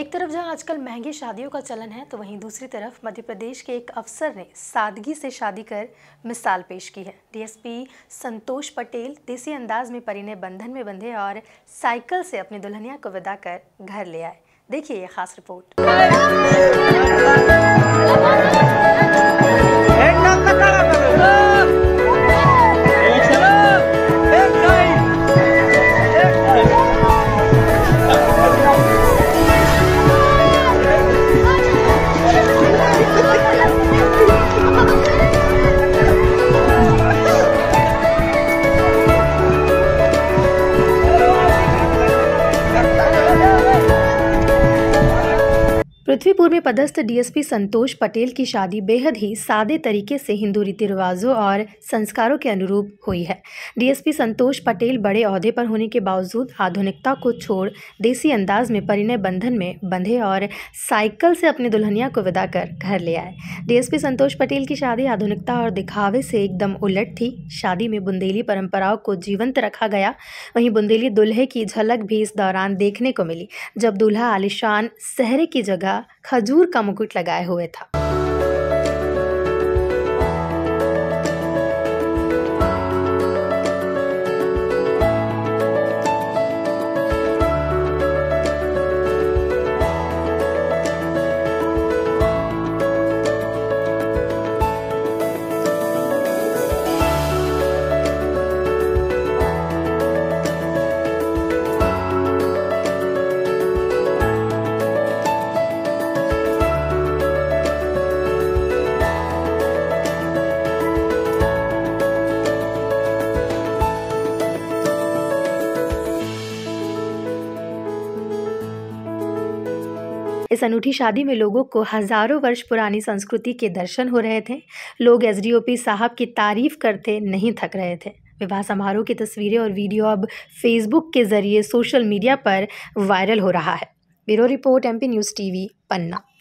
एक तरफ जहां आजकल महंगी शादियों का चलन है, तो वहीं दूसरी तरफ मध्य प्रदेश के एक अफसर ने सादगी से शादी कर मिसाल पेश की है। डीएसपी संतोष पटेल देसी अंदाज में परिणय बंधन में बंधे और साइकिल से अपनी दुल्हनिया को विदा कर घर ले आए। देखिए ये खास रिपोर्ट। पृथ्वीपुर में पदस्थ डीएसपी संतोष पटेल की शादी बेहद ही सादे तरीके से हिंदू रीति रिवाजों और संस्कारों के अनुरूप हुई है। डीएसपी संतोष पटेल बड़े ओहदे पर होने के बावजूद आधुनिकता को छोड़ देसी अंदाज में परिणय बंधन में बंधे और साइकिल से अपनी दुल्हनिया को विदा कर घर ले आए। डीएसपी संतोष पटेल की शादी आधुनिकता और दिखावे से एकदम उलट थी। शादी में बुंदेली परंपराओं को जीवंत रखा गया। वहीं बुंदेली दूल्हे की झलक भी इस दौरान देखने को मिली, जब दूल्हा आलिशान सेहरे की जगह खजूर का मुकुट लगाए हुए था। इस अनूठी शादी में लोगों को हजारों वर्ष पुरानी संस्कृति के दर्शन हो रहे थे। लोग एसडीओपी साहब की तारीफ करते नहीं थक रहे थे। विवाह समारोह की तस्वीरें और वीडियो अब फेसबुक के जरिए सोशल मीडिया पर वायरल हो रहा है। Bureau report, MP news TV, पन्ना।